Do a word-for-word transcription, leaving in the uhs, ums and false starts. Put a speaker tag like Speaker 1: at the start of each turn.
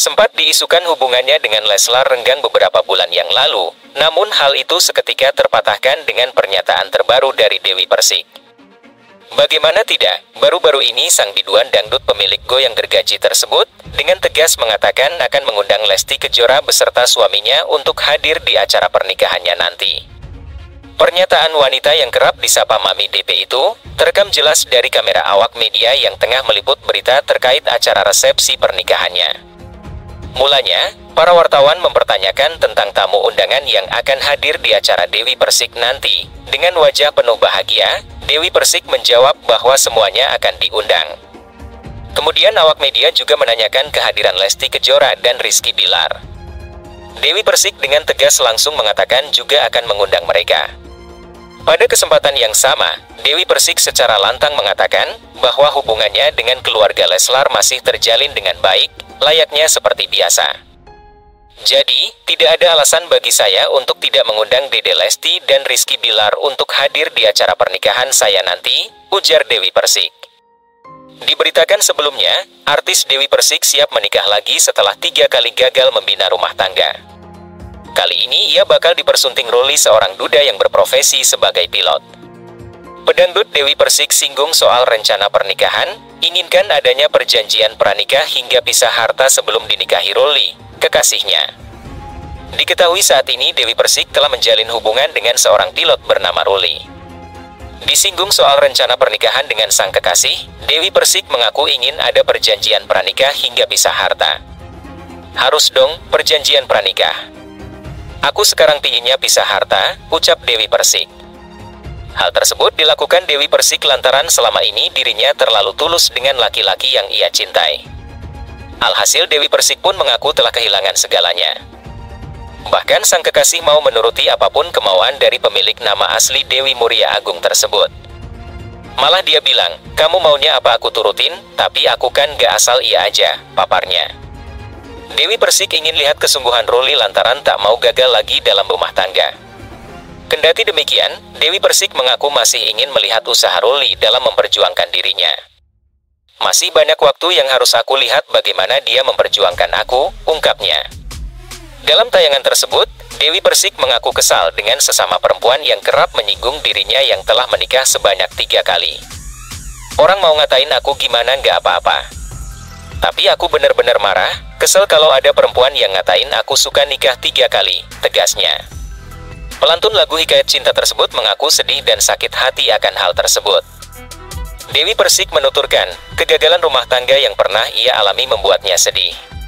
Speaker 1: Sempat diisukan hubungannya dengan Leslar renggang beberapa bulan yang lalu, namun hal itu seketika terpatahkan dengan pernyataan terbaru dari Dewi Persik. Bagaimana tidak, baru-baru ini sang biduan dangdut pemilik Go yang gergaji tersebut, dengan tegas mengatakan akan mengundang Lesti Kejora beserta suaminya untuk hadir di acara pernikahannya nanti. Pernyataan wanita yang kerap disapa Mami D P itu, terekam jelas dari kamera awak media yang tengah meliput berita terkait acara resepsi pernikahannya. Mulanya, para wartawan mempertanyakan tentang tamu undangan yang akan hadir di acara Dewi Persik nanti. Dengan wajah penuh bahagia, Dewi Persik menjawab bahwa semuanya akan diundang. Kemudian awak media juga menanyakan kehadiran Lesti Kejora dan Rizky Bilar. Dewi Persik dengan tegas langsung mengatakan juga akan mengundang mereka. Pada kesempatan yang sama, Dewi Persik secara lantang mengatakan bahwa hubungannya dengan keluarga Leslar masih terjalin dengan baik, layaknya seperti biasa. Jadi, tidak ada alasan bagi saya untuk tidak mengundang Dede Lesti dan Rizky Bilar untuk hadir di acara pernikahan saya nanti, ujar Dewi Persik. Diberitakan sebelumnya, artis Dewi Persik siap menikah lagi setelah tiga kali gagal membina rumah tangga. Kali ini ia bakal dipersunting Ruli, seorang duda yang berprofesi sebagai pilot. Pedangdut Dewi Persik singgung soal rencana pernikahan, inginkan adanya perjanjian pranikah hingga pisah harta sebelum dinikahi Ruli, kekasihnya. Diketahui saat ini Dewi Persik telah menjalin hubungan dengan seorang pilot bernama Ruli. Disinggung soal rencana pernikahan dengan sang kekasih, Dewi Persik mengaku ingin ada perjanjian pranikah hingga pisah harta. Harus dong, perjanjian pranikah. Aku sekarang pinginnya pisah harta, ucap Dewi Persik. Hal tersebut dilakukan Dewi Persik lantaran selama ini dirinya terlalu tulus dengan laki-laki yang ia cintai. Alhasil Dewi Persik pun mengaku telah kehilangan segalanya. Bahkan sang kekasih mau menuruti apapun kemauan dari pemilik nama asli Dewi Muria Agung tersebut. Malah dia bilang, kamu maunya apa aku turutin, tapi aku kan gak asal iya aja, paparnya. Dewi Persik ingin lihat kesungguhan Ruli lantaran tak mau gagal lagi dalam rumah tangga. Kendati demikian, Dewi Persik mengaku masih ingin melihat usaha Ruli dalam memperjuangkan dirinya. Masih banyak waktu yang harus aku lihat bagaimana dia memperjuangkan aku, ungkapnya. Dalam tayangan tersebut, Dewi Persik mengaku kesal dengan sesama perempuan yang kerap menyinggung dirinya yang telah menikah sebanyak tiga kali. Orang mau ngatain aku gimana nggak apa-apa. Tapi aku bener-bener marah, kesel kalau ada perempuan yang ngatain aku suka nikah tiga kali, tegasnya. Pelantun lagu Hikayat Cinta tersebut mengaku sedih dan sakit hati akan hal tersebut. Dewi Persik menuturkan, kegagalan rumah tangga yang pernah ia alami membuatnya sedih.